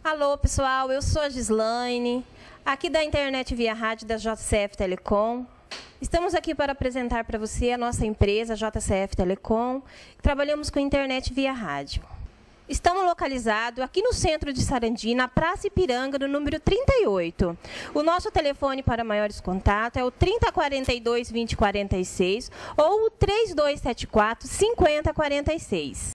Alô, pessoal, eu sou a Gislaine, aqui da Internet Via Rádio da JCF Telecom. Estamos aqui para apresentar para você a nossa empresa, JCF Telecom. Trabalhamos com internet via rádio. Estamos localizados aqui no centro de Sarandi, na Praça Ipiranga, no número 38. O nosso telefone para maiores contatos é o 3042-2046 ou o 3274-5046.